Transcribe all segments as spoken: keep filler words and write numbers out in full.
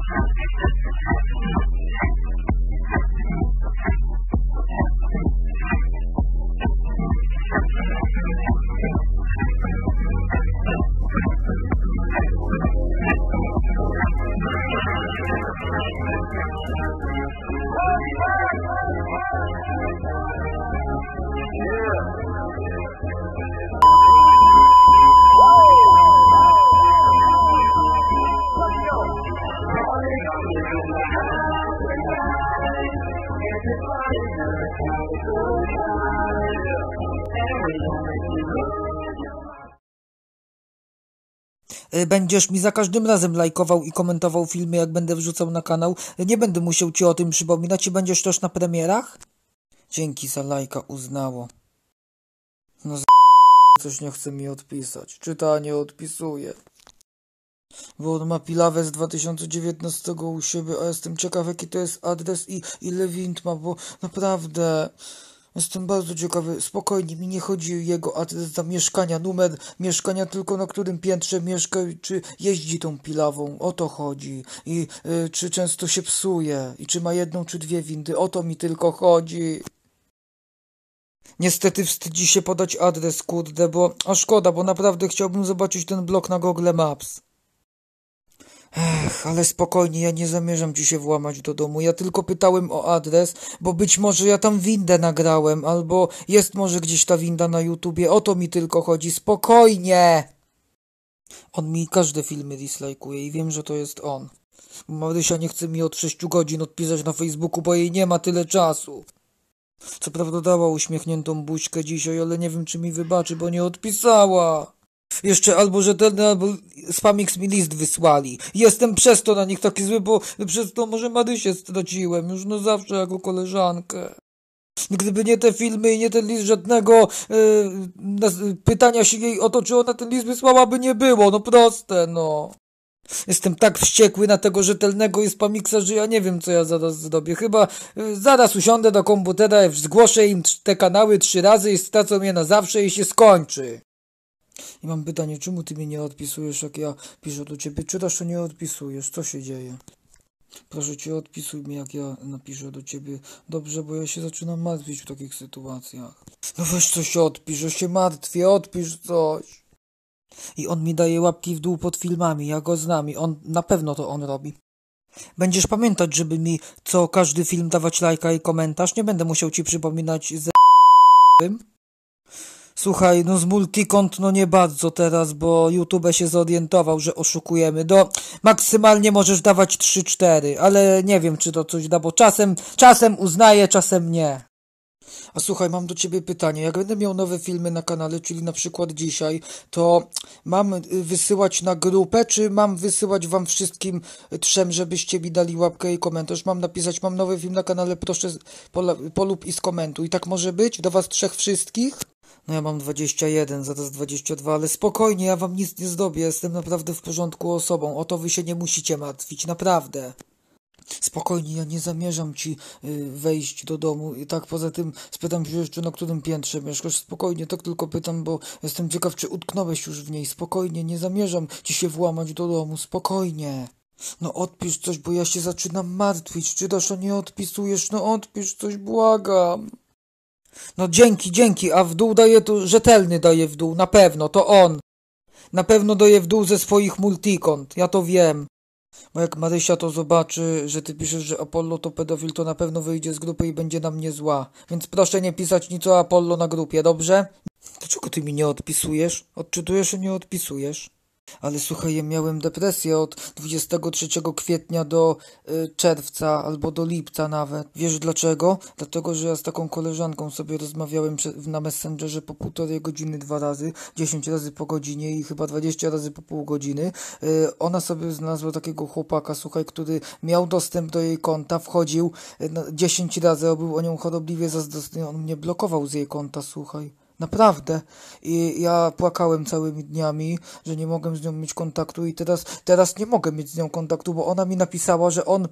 Będziesz mi za każdym razem lajkował i komentował filmy, jak będę wrzucał na kanał. Nie będę musiał ci o tym przypominać i będziesz też na premierach? Dzięki za lajka, uznało. No z... coś nie chce mi odpisać. Czyta, nie odpisuje. Bo on ma pilawę z dwa tysiące dziewiętnastego u siebie, a jestem ciekaw, jaki to jest adres i ile wind ma, bo naprawdę... Jestem bardzo ciekawy, spokojnie, mi nie chodzi o jego adres za mieszkania, numer mieszkania, tylko na którym piętrze mieszka, czy jeździ tą pilawą, o to chodzi. I y, czy często się psuje, i czy ma jedną czy dwie windy, o to mi tylko chodzi. Niestety wstydzi się podać adres, kurde, bo... A szkoda, bo naprawdę chciałbym zobaczyć ten blok na Google Maps. Ech, ale spokojnie, ja nie zamierzam ci się włamać do domu. Ja tylko pytałem o adres, bo być może ja tam windę nagrałem, albo jest może gdzieś ta winda na YouTubie. O to mi tylko chodzi. Spokojnie! On mi każde filmy dislajkuje i wiem, że to jest on. Marysia nie chce mi od sześciu godzin odpisać na Facebooku, bo jej nie ma tyle czasu. Co prawda dała uśmiechniętą buźkę dzisiaj, ale nie wiem, czy mi wybaczy, bo nie odpisała. Jeszcze albo rzetelny, albo Spamix mi list wysłali. Jestem przez to na nich taki zły, bo przez to może Marysię straciłem. Już no zawsze jako koleżankę. Gdyby nie te filmy i nie ten list żadnego yy, pytania się jej o to, czy ona ten list wysłała, by nie było. No proste, no. Jestem tak wściekły na tego rzetelnego i Spamixa, że ja nie wiem, co ja zaraz zrobię. Chyba yy, zaraz usiądę do komputera, zgłoszę im te kanały trzy razy i stracą je na zawsze i się skończy. I mam pytanie, czemu ty mi nie odpisujesz, jak ja piszę do ciebie? Czytasz, to nie odpisujesz. Co się dzieje? Proszę cię, odpisuj mi, jak ja napiszę do ciebie. Dobrze, bo ja się zaczynam martwić w takich sytuacjach. No weź coś odpisz, że się martwię, odpisz coś. I on mi daje łapki w dół pod filmami, ja go znam i on, na pewno to on robi. Będziesz pamiętać, żeby mi co każdy film dawać lajka i komentarz. Nie będę musiał ci przypominać ze Słuchaj, no z multikont no nie bardzo teraz, bo YouTube się zorientował, że oszukujemy. Do maksymalnie możesz dawać trzy cztery, ale nie wiem, czy to coś da, bo czasem, czasem uznaję, czasem nie. A słuchaj, mam do ciebie pytanie. Jak będę miał nowe filmy na kanale, czyli na przykład dzisiaj, to mam wysyłać na grupę, czy mam wysyłać wam wszystkim trzem, żebyście mi dali łapkę i komentarz? Mam napisać, mam nowy film na kanale, proszę polub i skomentuj. I tak może być? Do was trzech wszystkich? No ja mam dwadzieścia jeden, zaraz dwadzieścia dwa, ale spokojnie, ja wam nic nie zdobię, jestem naprawdę w porządku osobą, o to wy się nie musicie martwić, naprawdę. Spokojnie, ja nie zamierzam ci y, wejść do domu i tak poza tym spytam się jeszcze, na którym piętrze mieszkasz. Spokojnie, tak tylko pytam, bo jestem ciekaw, czy utknąłeś już w niej. Spokojnie, nie zamierzam ci się włamać do domu, spokojnie. No odpisz coś, bo ja się zaczynam martwić, czytasz, a nie odpisujesz, no odpisz coś, błagam. No dzięki, dzięki, a w dół daje to, rzetelny daje w dół, na pewno, to on. Na pewno daje w dół ze swoich multikont, ja to wiem. Bo jak Marysia to zobaczy, że ty piszesz, że Apollo to pedofil, to na pewno wyjdzie z grupy i będzie na mnie zła. Więc proszę nie pisać nic o Apollo na grupie, dobrze? Dlaczego ty mi nie odpisujesz? Odczytujesz, a nie odpisujesz? Ale słuchaj, ja miałem depresję od dwudziestego trzeciego kwietnia do y, czerwca, albo do lipca nawet. Wiesz dlaczego? Dlatego, że ja z taką koleżanką sobie rozmawiałem na Messengerze po półtorej godziny dwa razy, dziesięć razy po godzinie i chyba dwadzieścia razy po pół godziny. Y, ona sobie znalazła takiego chłopaka, słuchaj, który miał dostęp do jej konta, wchodził y, dziesięć razy, był o nią chorobliwie zazdrosny, on mnie blokował z jej konta, słuchaj. Naprawdę. I ja płakałem całymi dniami, że nie mogłem z nią mieć kontaktu i teraz, teraz nie mogę mieć z nią kontaktu, bo ona mi napisała, że on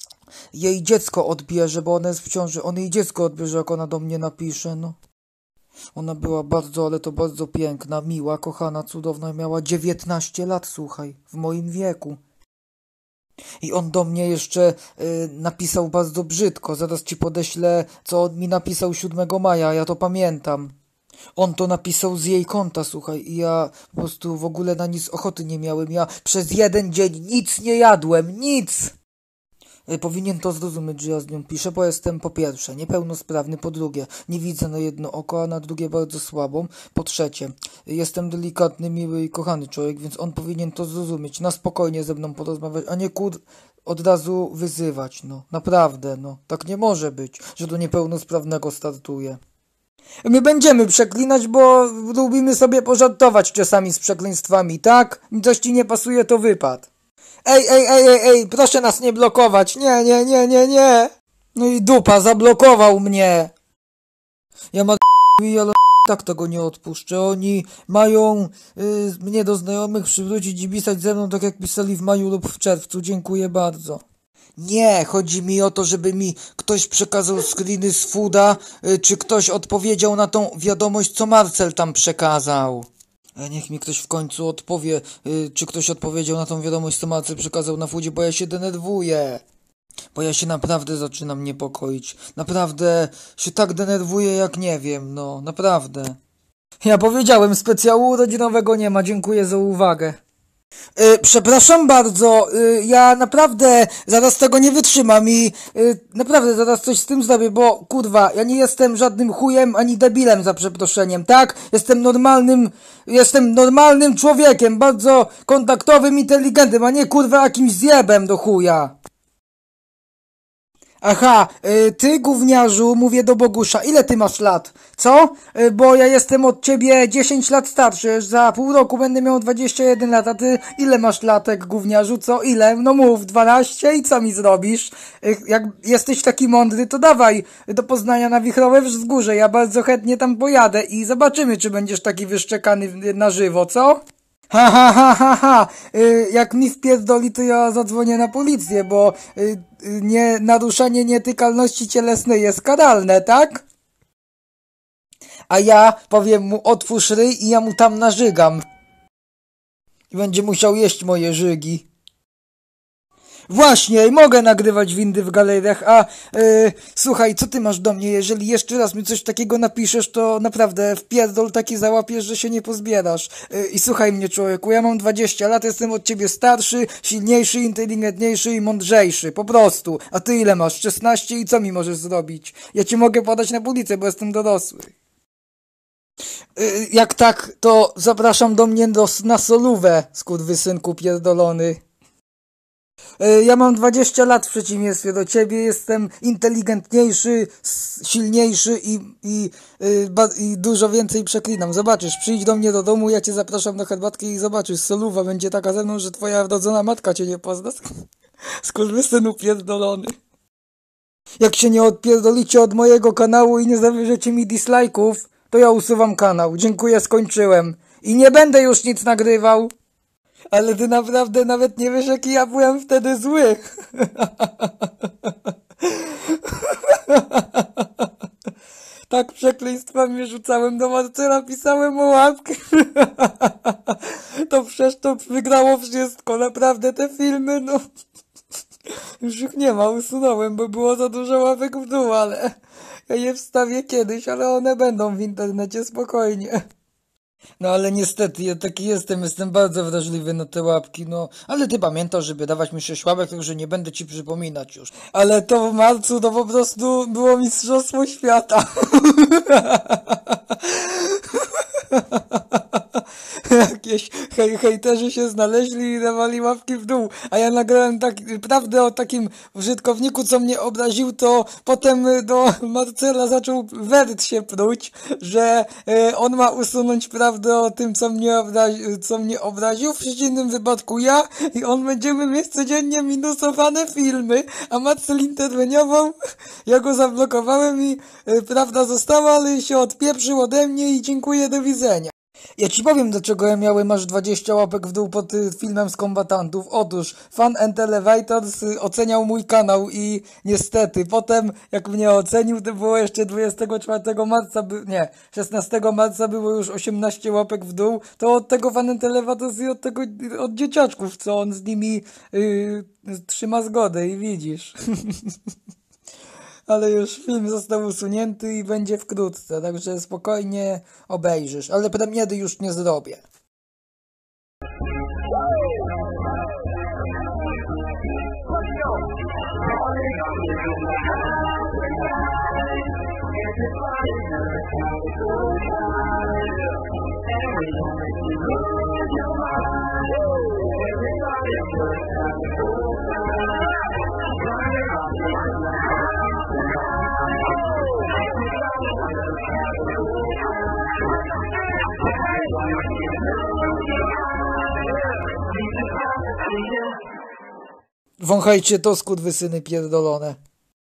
jej dziecko odbierze, bo ona jest w ciąży. On jej dziecko odbierze, jak ona do mnie napisze, no. Ona była bardzo, ale to bardzo piękna, miła, kochana, cudowna. Miała dziewiętnaście lat, słuchaj, w moim wieku. I on do mnie jeszcze y, napisał bardzo brzydko. Zaraz ci podeślę, co on mi napisał siódmego maja, ja to pamiętam. On to napisał z jej konta, słuchaj, i ja po prostu w ogóle na nic ochoty nie miałem. Ja przez jeden dzień nic nie jadłem, nic! Y, Powinien to zrozumieć, że ja z nią piszę, bo jestem po pierwsze niepełnosprawny, po drugie nie widzę na jedno oko, a na drugie bardzo słabą, po trzecie y, jestem delikatny, miły i kochany człowiek, więc on powinien to zrozumieć, na spokojnie ze mną porozmawiać, a nie kur... od razu wyzywać, no, naprawdę, no, tak nie może być, że do niepełnosprawnego startuje. My będziemy przeklinać, bo lubimy sobie pożartować czasami z przekleństwami, tak? Mi coś ci nie pasuje, to wypad. Ej, ej, ej, ej, ej, proszę nas nie blokować, nie, nie, nie, nie, nie. No i dupa, zablokował mnie. Ja ma ale tak tego nie odpuszczę. Oni mają y, mnie do znajomych przywrócić i pisać ze mną tak jak pisali w maju lub w czerwcu. Dziękuję bardzo. Nie, chodzi mi o to, żeby mi ktoś przekazał screeny z fooda, y, czy ktoś odpowiedział na tą wiadomość, co Marcel tam przekazał. E, Niech mi ktoś w końcu odpowie, y, czy ktoś odpowiedział na tą wiadomość, co Marcel przekazał na foodzie, bo ja się denerwuję. Bo ja się naprawdę zaczynam niepokoić. Naprawdę się tak denerwuję, jak nie wiem, no, naprawdę. Ja powiedziałem, specjału urodzinowego nie ma, dziękuję za uwagę. Yy, przepraszam bardzo, yy, ja naprawdę zaraz tego nie wytrzymam i yy, naprawdę zaraz coś z tym zrobię, bo kurwa, ja nie jestem żadnym chujem ani debilem za przeproszeniem, tak? Jestem normalnym, jestem normalnym człowiekiem, bardzo kontaktowym, inteligentnym, a nie kurwa jakimś zjebem do chuja. Aha, y, ty gówniarzu, mówię do Bogusza, ile ty masz lat? Co? Y, bo ja jestem od ciebie dziesięć lat starszy, za pół roku będę miał dwadzieścia jeden lat, a ty ile masz latek, gówniarzu, co? Ile? No mów, dwanaście i co mi zrobisz? Y, jak jesteś taki mądry, to dawaj do Poznania na Wichrowe Wzgórze, ja bardzo chętnie tam pojadę i zobaczymy, czy będziesz taki wyszczekany na żywo, co? Ha, ha, ha, ha, ha. Y, jak mi wpierdoli, to ja zadzwonię na policję, bo y, y, nie, naruszenie nietykalności cielesnej jest karalne, tak? A ja powiem mu, otwórz ryj i ja mu tam narzygam. I będzie musiał jeść moje żygi. Właśnie, mogę nagrywać windy w galeriach, a yy, słuchaj, co ty masz do mnie? Jeżeli jeszcze raz mi coś takiego napiszesz, to naprawdę wpierdol taki załapiesz, że się nie pozbierasz. Yy, I słuchaj mnie, człowieku, ja mam dwadzieścia lat, jestem od ciebie starszy, silniejszy, inteligentniejszy i mądrzejszy, po prostu. A ty ile masz? szesnaście i co mi możesz zrobić? Ja cię mogę podać na policję, bo jestem dorosły. Yy, jak tak, to zapraszam do mnie do, na solówę, skurwysynku pierdolony. Ja mam dwadzieścia lat w przeciwieństwie do ciebie, jestem inteligentniejszy, silniejszy i, i, i, i dużo więcej przeklinam. Zobaczysz, przyjdź do mnie do domu, ja cię zapraszam na herbatkę i zobaczysz, soluwa będzie taka ze mną, że twoja wrodzona matka cię nie pozna. Skurwysynu pierdolony. Jak się nie odpierdolicie od mojego kanału i nie zabierzecie mi dislike'ów, to ja usuwam kanał. Dziękuję, skończyłem. I nie będę już nic nagrywał. Ale ty naprawdę nawet nie wiesz, jaki ja byłem wtedy zły. Tak przekleństwami rzucałem do Marcela, pisałem o łapkę. To przecież to wygrało wszystko, naprawdę te filmy, no. Już ich nie ma, usunąłem, bo było za dużo łapek w dół, ale ja je wstawię kiedyś, ale one będą w internecie, spokojnie. No ale niestety, ja taki jestem, jestem bardzo wrażliwy na te łapki, no. Ale ty pamiętasz, żeby dawać mi sześć łapek, także nie będę ci przypominać już. Ale to w marcu to po prostu było mistrzostwo świata. Jakieś hej, hejterzy się znaleźli i dawali łapki w dół, a ja nagrałem tak, prawdę o takim użytkowniku, co mnie obraził, to potem do Marcela zaczął wert się pruć, że y, on ma usunąć prawdę o tym, co mnie, obrazi, co mnie obraził, w przeciwnym wypadku ja i on będziemy mieć codziennie minusowane filmy, a Marcel interweniował, ja go zablokowałem i y, prawda została, ale się odpieprzył ode mnie i dziękuję, do widzenia. Ja ci powiem, dlaczego ja miałem aż dwadzieścia łapek w dół pod y, filmem z kombatantów. Otóż Fan and Elevators y, oceniał mój kanał i niestety potem jak mnie ocenił, to było jeszcze dwudziestego czwartego marca, by, nie, szesnastego marca było już osiemnaście łapek w dół, to od tego Fan and Elevators i od tego, od dzieciaczków, co on z nimi y, trzyma zgodę i widzisz. Ale już film został usunięty i będzie wkrótce, także spokojnie obejrzysz, ale premiery już nie zrobię. Wąchajcie to, skurwysyny pierdolone.